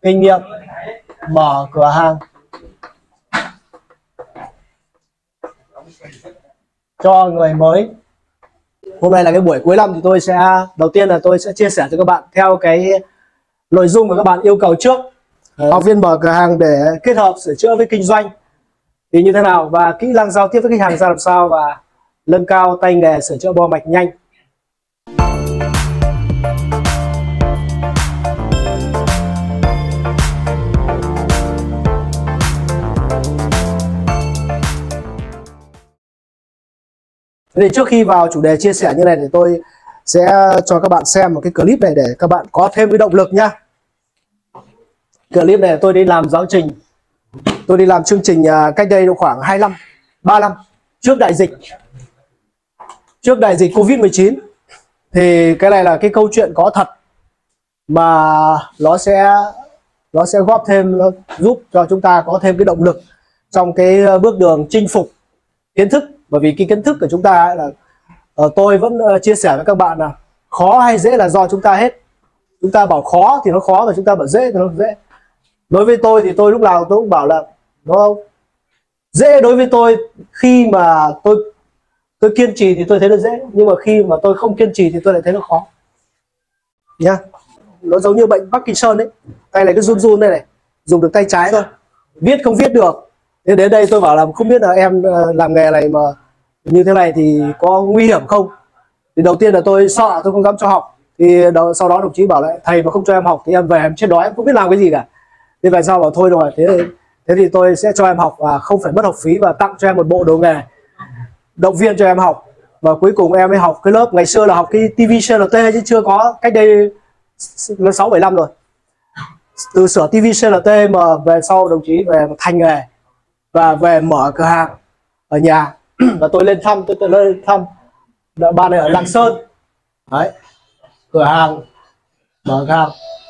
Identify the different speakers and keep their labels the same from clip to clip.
Speaker 1: kinh nghiệm mở cửa hàng cho người mới. Hôm nay là cái buổi cuối năm thì tôi sẽ đầu tiên là tôi sẽ chia sẻ cho các bạn theo cái nội dung mà các bạn yêu cầu trước. Học viên mở cửa hàng để kết hợp sửa chữa với kinh doanh thì như thế nào, và kỹ năng giao tiếp với khách hàng ra làm sao, và nâng cao tay nghề sửa chữa bo mạch nhanh. Thì trước khi vào chủ đề chia sẻ như này thì tôi sẽ cho các bạn xem một cái clip này để các bạn có thêm cái động lực nhá. Clip này tôi đi làm giáo trình, tôi đi làm chương trình cách đây khoảng 2 năm, 3 năm trước đại dịch. Trước đại dịch Covid-19 thì cái này là cái câu chuyện có thật mà nó sẽ góp thêm, nó giúp cho chúng ta có thêm cái động lực trong cái bước đường chinh phục kiến thức. Bởi vì cái kiến thức của chúng ta là tôi vẫn chia sẻ với các bạn là khó hay dễ là do chúng ta hết. Chúng ta bảo khó thì nó khó, và chúng ta bảo dễ thì nó dễ. Đối với tôi thì tôi lúc nào tôi cũng bảo là nó dễ đối với tôi khi mà tôi kiên trì thì tôi thấy nó dễ, nhưng mà khi mà tôi không kiên trì thì tôi lại thấy nó khó nhá. Nó giống như bệnh Parkinson đấy, tay này cứ run run đây này, dùng được tay trái thôi, viết không viết được. Thế đến đây tôi bảo là không biết là em làm nghề này mà như thế này thì có nguy hiểm không. Thì đầu tiên là tôi sợ, tôi không dám cho học. Thì sau đó đồng chí bảo lại thầy mà không cho em học thì em về em chết đói, em không biết làm cái gì cả. Thế về sau bảo thôi rồi, thế thì tôi sẽ cho em học và không phải mất học phí, và tặng cho em một bộ đồ nghề, động viên cho em học. Và cuối cùng em mới học cái lớp ngày xưa là học cái TV CLT, chứ chưa có, cách đây 6-7 năm rồi. Từ sửa TV CLT mà về sau đồng chí về thành nghề và về mở cửa hàng ở nhà. Và tôi lên thăm, tôi lên thăm bạn này ở Lạng Sơn đấy, cửa hàng mở cửa hàng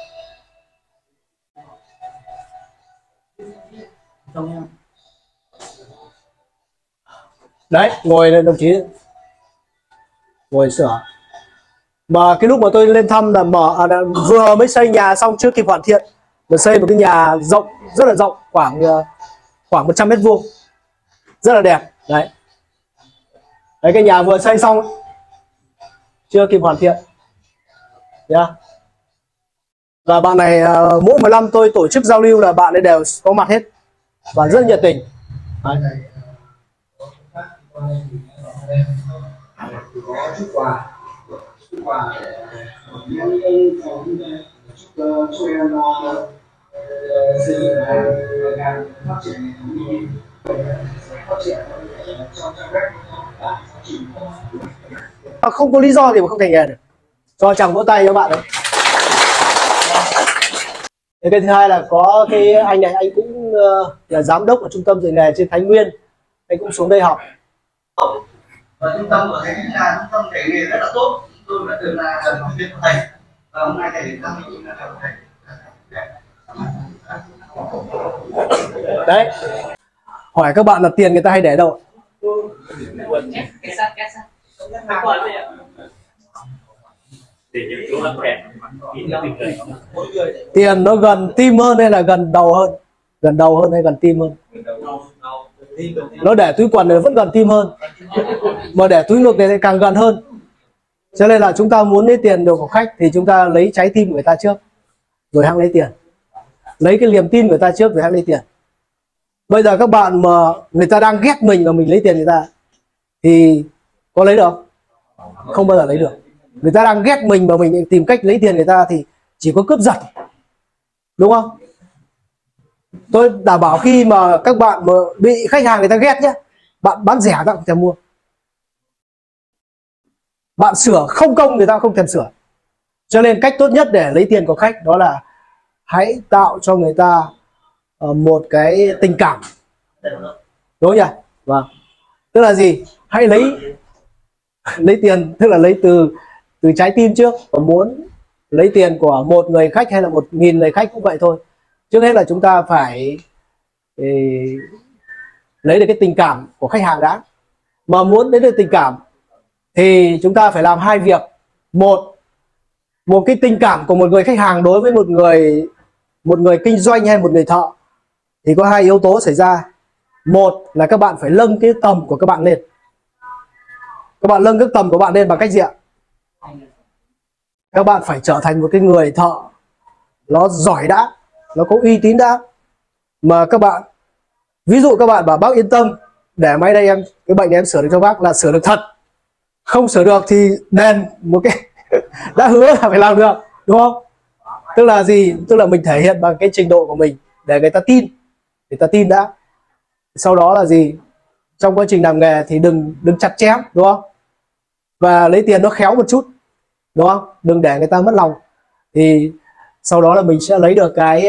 Speaker 1: đấy, ngồi lên đồng chí ngồi sửa. Mà cái lúc mà tôi lên thăm là vừa mới xây nhà xong, chưa kịp hoàn thiện, rồi xây một cái nhà rộng, rất là rộng, khoảng 100 mét vuông, rất là đẹp đấy. Đấy, cái nhà vừa xây xong chưa kịp hoàn thiện yeah. Và bạn này mỗi một năm tôi tổ chức giao lưu là bạn ấy đều có mặt hết và rất nhiệt tình đấy. Không có lý do gì mà không thành nghề được. Cho chàng vỗ tay cho bạn đấy. Cái thứ hai là có cái anh này, anh cũng là giám đốc ở trung tâm dạy nghề trên Thái Nguyên, anh cũng xuống đây học.
Speaker 2: Và trung tâm của thầy là trung tâm dạy nghề rất là tốt. Tôi đã từng là học viên của thầy, và hôm nay thầy đến thăm mình là thầy.
Speaker 1: Đấy, hỏi các bạn là tiền người ta hay để đâu? Tiền nó gần tim hơn hay là gần đầu hơn? Gần đầu hơn hay gần tim hơn? Nó để túi quần thì vẫn gần tim hơn, mà để túi ngực thì càng gần hơn. Cho nên là chúng ta muốn lấy tiền được của khách thì chúng ta lấy trái tim của người ta trước, rồi hãng lấy tiền. Lấy cái niềm tin của người ta trước rồi hãng lấy tiền. Bây giờ các bạn mà người ta đang ghét mình và mình lấy tiền người ta thì có lấy được không? Không bao giờ lấy được. Người ta đang ghét mình mà mình tìm cách lấy tiền người ta thì chỉ có cướp giật, đúng không? Tôi đảm bảo khi mà các bạn mà bị khách hàng người ta ghét nhé, bạn bán rẻ các bạn không thèm mua. Bạn sửa không công người ta không thèm sửa. Cho nên cách tốt nhất để lấy tiền của khách đó là hãy tạo cho người ta một cái tình cảm, đúng không nhỉ? Vâng. Tức là gì? Hãy lấy tiền, tức là lấy từ trái tim trước. Còn muốn lấy tiền của một người khách hay là 1.000 người khách cũng vậy thôi. Trước hết là chúng ta phải lấy được cái tình cảm của khách hàng đã. Mà muốn lấy được tình cảm thì chúng ta phải làm hai việc. Một cái tình cảm của một người khách hàng đối với một người một người kinh doanh hay một người thợ thì có hai yếu tố xảy ra. Một là các bạn phải nâng cái tầm của các bạn lên. Các bạn nâng cái tầm của bạn lên bằng cách gì ạ? Các bạn phải trở thành một cái người thợ nó giỏi đã, nó có uy tín đã. Mà các bạn, ví dụ các bạn bảo bác yên tâm, để máy đây em, cái bệnh này em sửa được cho bác là sửa được thật. Không sửa được thì đền một cái đã hứa là phải làm được, đúng không? Tức là gì? Tức là mình thể hiện bằng cái trình độ của mình để người ta tin. Người ta tin đã. Sau đó là gì? Trong quá trình làm nghề thì đừng chặt chém, đúng không? Và lấy tiền nó khéo một chút, đúng không? Đừng để người ta mất lòng. Thì sau đó là mình sẽ lấy được cái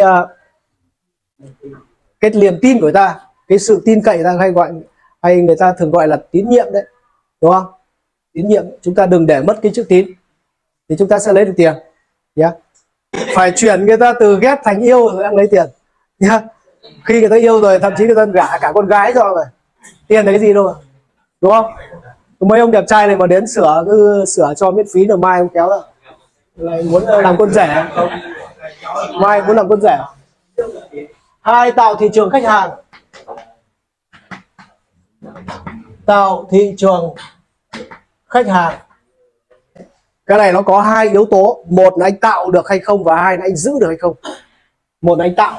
Speaker 1: niềm tin của người ta, cái sự tin cậy người ta, hay người ta thường gọi là tín nhiệm đấy, đúng không? Tín nhiệm, chúng ta đừng để mất cái chữ tín thì chúng ta sẽ lấy được tiền nhé. Phải chuyển người ta từ ghét thành yêu rồi em lấy tiền nhé. Khi người ta yêu rồi thậm chí người ta gả cả con gái cho rồi, tiền là cái gì đâu mà, đúng không? Mấy ông đẹp trai này mà đến cứ sửa cho miễn phí rồi mai ông kéo lại muốn làm con rể, mai muốn làm con rể. Hai, tạo thị trường khách hàng. Tạo thị trường khách hàng, cái này nó có hai yếu tố. Một là anh tạo được hay không, và hai là anh giữ được hay không. Một là anh tạo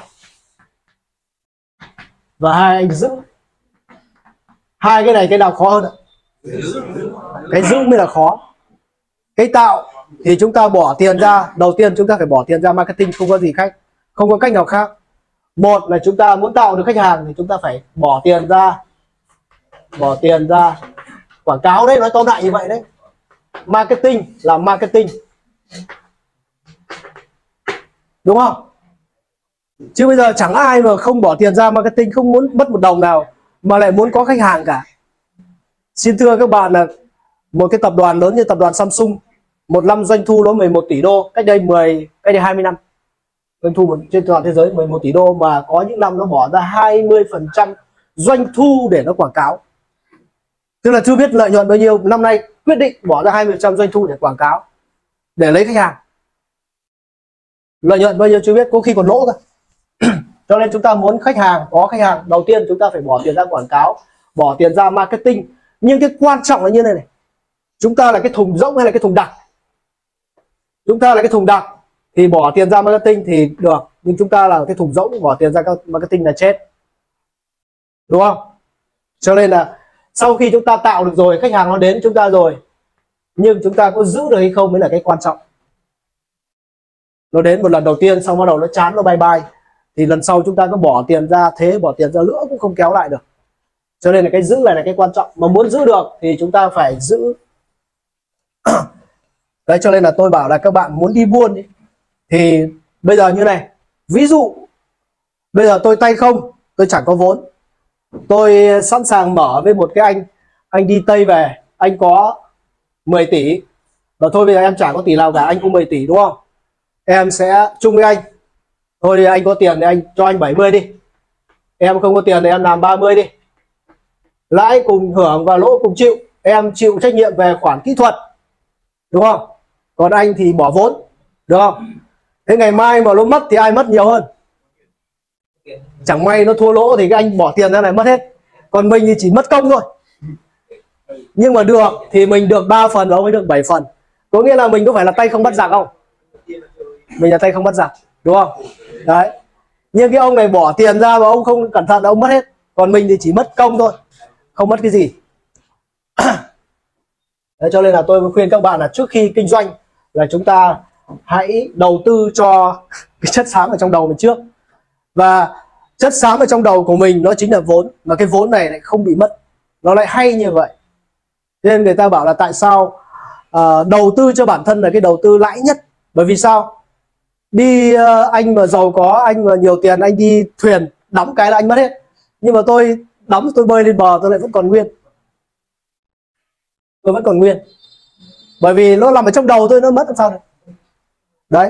Speaker 1: và hai anh giữ. Hai cái này cái nào khó hơn ạ? Cái giữ mới là khó. Cái tạo thì chúng ta bỏ tiền ra, đầu tiên chúng ta phải bỏ tiền ra marketing, không có gì khác, không có cách nào khác. Một là chúng ta muốn tạo được khách hàng thì chúng ta phải bỏ tiền ra quảng cáo đấy, nói tóm lại như vậy đấy. Marketing là marketing, đúng không? Chứ bây giờ chẳng ai mà không bỏ tiền ra marketing, không muốn mất một đồng nào mà lại muốn có khách hàng cả. Xin thưa các bạn là một cái tập đoàn lớn như tập đoàn Samsung, một năm doanh thu nó 11 tỷ đô, cách đây 20 năm. Doanh thu trên toàn thế giới 11 tỷ đô, mà có những năm nó bỏ ra 20% doanh thu để nó quảng cáo. Tức là chưa biết lợi nhuận bao nhiêu, năm nay quyết định bỏ ra 20% doanh thu để quảng cáo, để lấy khách hàng. Lợi nhuận bao nhiêu chưa biết, có khi còn lỗ cơ. Cho nên chúng ta muốn khách hàng, có khách hàng, đầu tiên chúng ta phải bỏ tiền ra quảng cáo, bỏ tiền ra marketing. Nhưng cái quan trọng là như này này, chúng ta là cái thùng rỗng hay là cái thùng đặc? Chúng ta là cái thùng đặc thì bỏ tiền ra marketing thì được, nhưng chúng ta là cái thùng rỗng, bỏ tiền ra marketing là chết, đúng không? Cho nên là sau khi chúng ta tạo được rồi, khách hàng nó đến chúng ta rồi, nhưng chúng ta có giữ được hay không mới là cái quan trọng. Nó đến một lần đầu tiên xong bắt đầu nó chán, nó bye bye, thì lần sau chúng ta có bỏ tiền ra thế, bỏ tiền ra nữa cũng không kéo lại được. Cho nên là cái giữ này là cái quan trọng. Mà muốn giữ được thì chúng ta phải giữ. Đấy, cho nên là tôi bảo là các bạn muốn đi buôn ấy, thì bây giờ như này, ví dụ bây giờ tôi tay không, tôi chẳng có vốn, tôi sẵn sàng mở với một cái anh đi Tây về, anh có 10 tỷ và thôi bây giờ em chả có tỷ nào cả, anh có 10 tỷ đúng không? Em sẽ chung với anh, thôi thì anh có tiền thì anh cho anh 70 đi, em không có tiền thì em làm 30 đi, lãi cùng hưởng và lỗ cùng chịu, em chịu trách nhiệm về khoản kỹ thuật, đúng không? Còn anh thì bỏ vốn, được không? Thế ngày mai mà nó mất thì ai mất nhiều hơn? Chẳng may nó thua lỗ thì cái anh bỏ tiền ra này mất hết, còn mình thì chỉ mất công thôi. Nhưng mà được thì mình được 3 phần và ông ấy được 7 phần. Có nghĩa là mình có phải là tay không bắt giặc không? Mình là tay không bắt giặc, đúng không? Đấy. Nhưng cái ông này bỏ tiền ra và ông không cẩn thận là ông mất hết, còn mình thì chỉ mất công thôi, không mất cái gì. Đấy, cho nên là tôi khuyên các bạn là trước khi kinh doanh là chúng ta hãy đầu tư cho cái chất xám ở trong đầu mình trước. Và chất xám ở trong đầu của mình nó chính là vốn, mà cái vốn này lại không bị mất, nó lại hay như vậy. Nên người ta bảo là tại sao đầu tư cho bản thân là cái đầu tư lãi nhất. Bởi vì sao? Đi anh mà giàu có, anh mà nhiều tiền, anh đi thuyền đóng cái là anh mất hết. Nhưng mà tôi đóng, tôi bơi lên bờ tôi lại vẫn còn nguyên. Tôi vẫn còn nguyên. Bởi vì nó nằm ở trong đầu tôi, nó mất làm sao được. Đấy.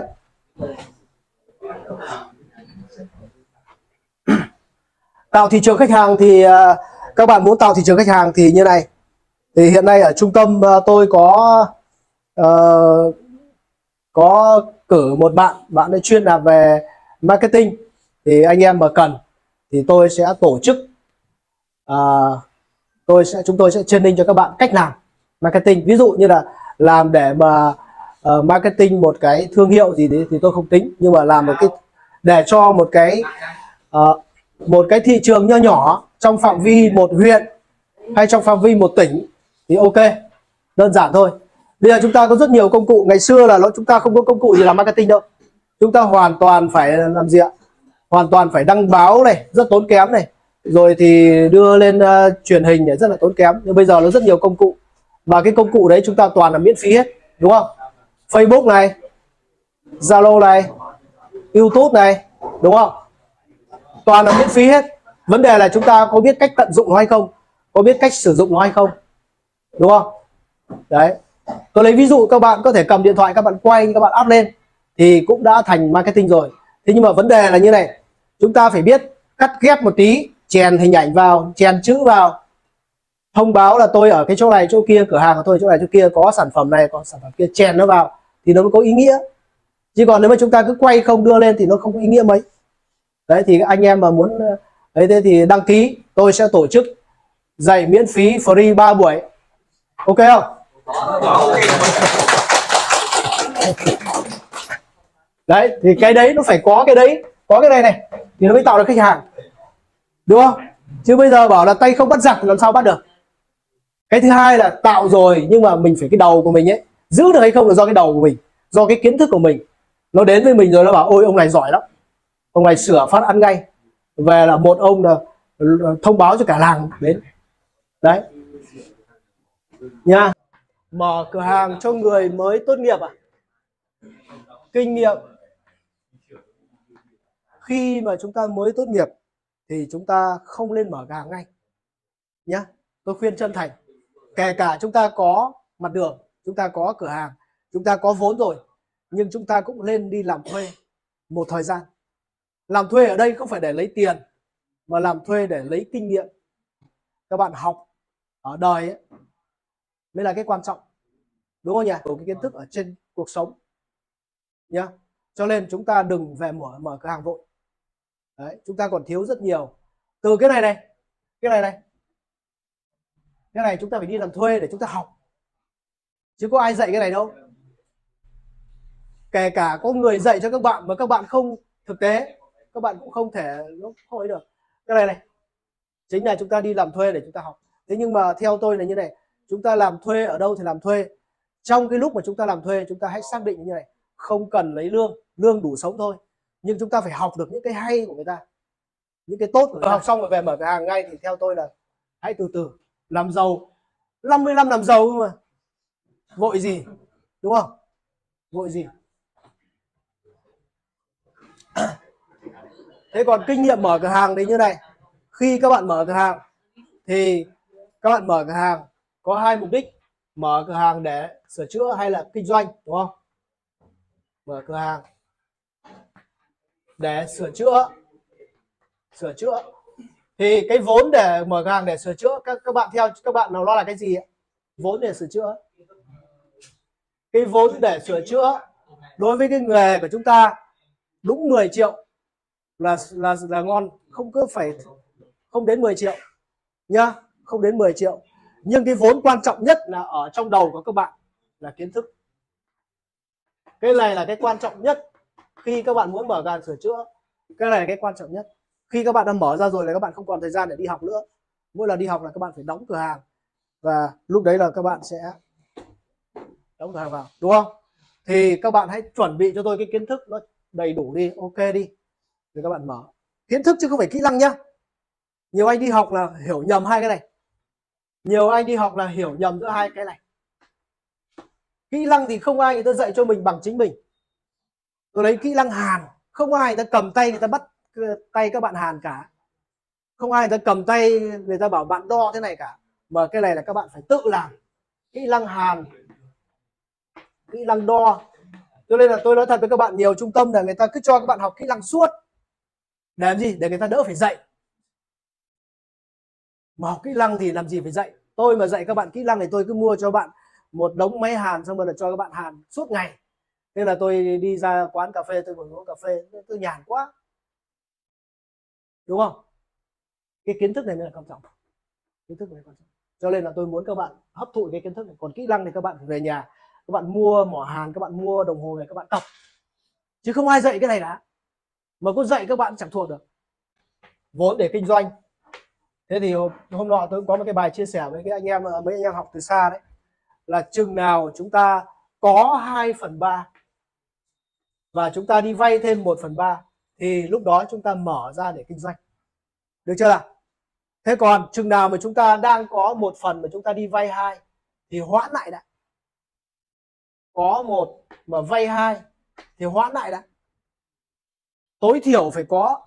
Speaker 1: Tạo thị trường khách hàng thì các bạn muốn tạo thị trường khách hàng thì như này. Thì hiện nay ở trung tâm tôi có cử một bạn ấy chuyên làm về marketing thì anh em mà cần thì tôi sẽ tổ chức, chúng tôi sẽ training cho các bạn cách làm marketing. Ví dụ như là làm để mà marketing một cái thương hiệu gì đấy thì tôi không tính, nhưng mà làm một cái để cho một cái thị trường nho nhỏ trong phạm vi một huyện hay trong phạm vi một tỉnh thì ok, đơn giản thôi. Bây giờ chúng ta có rất nhiều công cụ. Ngày xưa là chúng ta không có công cụ gì làm marketing đâu, chúng ta hoàn toàn phải làm gì ạ, hoàn toàn phải đăng báo này, rất tốn kém này, rồi thì đưa lên truyền hình để rất là tốn kém. Nhưng bây giờ nó rất nhiều công cụ, và cái công cụ đấy chúng ta toàn là miễn phí hết, đúng không? Facebook này, Zalo này, YouTube này, đúng không? Toàn là miễn phí hết. Vấn đề là chúng ta có biết cách tận dụng nó hay không, có biết cách sử dụng nó hay không, đúng không? Đấy, tôi lấy ví dụ, các bạn có thể cầm điện thoại, các bạn quay, các bạn up lên thì cũng đã thành marketing rồi. Thế nhưng mà vấn đề là như này, chúng ta phải biết cắt ghép một tí, chèn hình ảnh vào, chèn chữ vào, thông báo là tôi ở cái chỗ này chỗ kia, cửa hàng của tôi chỗ này chỗ kia có sản phẩm này, có sản phẩm kia, chèn nó vào thì nó mới có ý nghĩa. Chứ còn nếu mà chúng ta cứ quay không đưa lên thì nó không có ý nghĩa mấy. Đấy, thì anh em mà muốn đấy, thế thì đăng ký, tôi sẽ tổ chức dạy miễn phí free 3 buổi, ok không? Đấy, thì cái đấy nó phải có cái đấy, có cái này thì nó mới tạo được khách hàng, đúng không? Chứ bây giờ bảo là tay không bắt giặc làm sao bắt được. Cái thứ hai là tạo rồi, nhưng mà mình phải cái đầu của mình ấy, giữ được hay không là do cái đầu của mình, do cái kiến thức của mình. Nó đến với mình rồi nó bảo ôi ông này giỏi lắm, ông này sửa phát ăn ngay, về là một ông là thông báo cho cả làng đến. Đấy nha. Mở cửa hàng cho người mới tốt nghiệp à? Kinh nghiệm khi mà chúng ta mới tốt nghiệp thì chúng ta không nên mở cửa hàng ngay nhá. Tôi khuyên chân thành, kể cả chúng ta có mặt đường, chúng ta có cửa hàng, chúng ta có vốn rồi, nhưng chúng ta cũng nên đi làm thuê một thời gian. Làm thuê ở đây không phải để lấy tiền, mà làm thuê để lấy kinh nghiệm. Các bạn học ở đời ấy, mới là cái quan trọng, đúng không nhỉ? Cái kiến thức ở trên cuộc sống nhá. Cho nên chúng ta đừng về mở cửa hàng vội. Đấy, chúng ta còn thiếu rất nhiều. Từ cái này cái này chúng ta phải đi làm thuê để chúng ta học, chứ có ai dạy cái này đâu. Kể cả có người dạy cho các bạn mà các bạn không thực tế, các bạn cũng không thể, nó không ấy được. Cái này chính là chúng ta đi làm thuê để chúng ta học. Thế nhưng mà theo tôi là như này, chúng ta làm thuê ở đâu thì làm thuê. Trong cái lúc mà chúng ta làm thuê, chúng ta hãy xác định như này, không cần lấy lương đủ sống thôi, nhưng chúng ta phải học được những cái hay của người ta, những cái tốt của người ta. Học xong rồi về mở cửa hàng ngay thì theo tôi là hãy từ từ làm giàu. 50 năm làm giàu mà vội gì, đúng không? Vội gì. Thế còn kinh nghiệm mở cửa hàng thì như này, khi các bạn mở cửa hàng thì các bạn mở cửa hàng có hai mục đích: mở cửa hàng để sửa chữa hay là kinh doanh, đúng không? Mở cửa hàng để sửa chữa thì cái vốn để mở cửa hàng để sửa chữa, các bạn theo các bạn nào, nó là cái gì ạ? Vốn để sửa chữa. Cái vốn để sửa chữa đối với cái nghề của chúng ta đúng 10 triệu là ngon, không cứ phải không đến 10 triệu nhá, không đến 10 triệu. Nhưng cái vốn quan trọng nhất là ở trong đầu của các bạn là kiến thức. Cái này là cái quan trọng nhất khi các bạn muốn mở cửa hàng sửa chữa. Cái này là cái quan trọng nhất. Khi các bạn đã mở ra rồi là các bạn không còn thời gian để đi học nữa. Mỗi lần đi học là các bạn phải đóng cửa hàng, và lúc đấy là các bạn sẽ đóng cửa hàng vào, đúng không? Thì các bạn hãy chuẩn bị cho tôi cái kiến thức nó đầy đủ đi, ok đi, rồi các bạn mở. Kiến thức chứ không phải kỹ năng nhá. Nhiều anh đi học là hiểu nhầm hai cái này. Nhiều anh đi học là hiểu nhầm giữa hai cái này. Kỹ năng thì không ai người ta dạy cho mình bằng chính mình. Tôi lấy kỹ năng hàn, không ai người ta cầm tay người ta bắt tay các bạn hàn cả. Không ai người ta cầm tay người ta bảo bạn đo thế này cả. Mà cái này là các bạn phải tự làm. Kỹ năng hàn, kỹ năng đo. Cho nên là tôi nói thật với các bạn, nhiều trung tâm là người ta cứ cho các bạn học kỹ năng suốt. Để làm gì? Để người ta đỡ phải dạy. Mà học kỹ năng thì làm gì phải dạy. Tôi mà dạy các bạn kỹ năng thì tôi cứ mua cho bạn một đống máy hàn, xong rồi là cho các bạn hàn suốt ngày. Nên là tôi đi ra quán cà phê tôi ngồi uống cà phê tôi nhàn quá, đúng không? Cái kiến thức này mới là quan trọng, kiến thức này quan trọng. Cho nên là tôi muốn các bạn hấp thụ cái kiến thức này. Còn kỹ năng thì các bạn phải về nhà, các bạn mua mỏ hàn, các bạn mua đồng hồ về các bạn tập, chứ không ai dạy cái này đã. Mà có dạy các bạn chẳng thuộc được. Vốn để kinh doanh. Thế thì hôm nọ tôi cũng có một cái bài chia sẻ với mấy anh em học từ xa đấy, là chừng nào chúng ta có 2/3 và chúng ta đi vay thêm 1/3 thì lúc đó chúng ta mở ra để kinh doanh, được chưa nào? Thế còn chừng nào mà chúng ta đang có 1/2 mà chúng ta đi vay 2 thì hoãn lại đã. Có 1 mà vay 2 thì hoãn lại đã. Tối thiểu phải có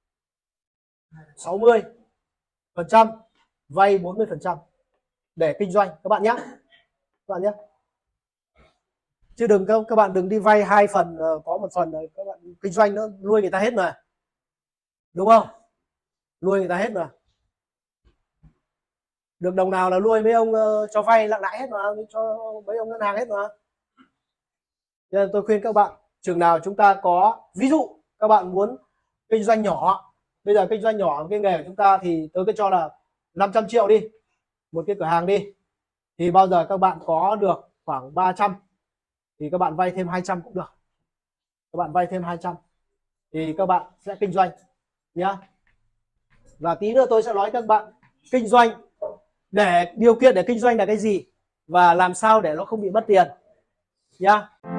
Speaker 1: 60%, vay 40% để kinh doanh các bạn nhé. Các bạn nhé. Chứ đừng các bạn đừng đi vay 2 phần, có 1 phần rồi các bạn kinh doanh nó nuôi người ta hết mà. Đúng không? Nuôi người ta hết mà. Được đồng nào là nuôi mấy ông cho vay lặng lãi hết mà, cho mấy ông ngân hàng hết mà. Nên tôi khuyên các bạn, chừng nào chúng ta có, ví dụ các bạn muốn kinh doanh nhỏ, bây giờ kinh doanh nhỏ cái nghề của chúng ta thì tôi cứ cho là 500 triệu đi, một cái cửa hàng đi, thì bao giờ các bạn có được khoảng 300 thì các bạn vay thêm 200 cũng được. Các bạn vay thêm 200 thì các bạn sẽ kinh doanh nhá. Và tí nữa tôi sẽ nói các bạn kinh doanh, để điều kiện để kinh doanh là cái gì và làm sao để nó không bị mất tiền nhá.